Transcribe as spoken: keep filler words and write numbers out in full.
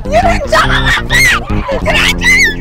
You didn't tell me what? Did I tell you?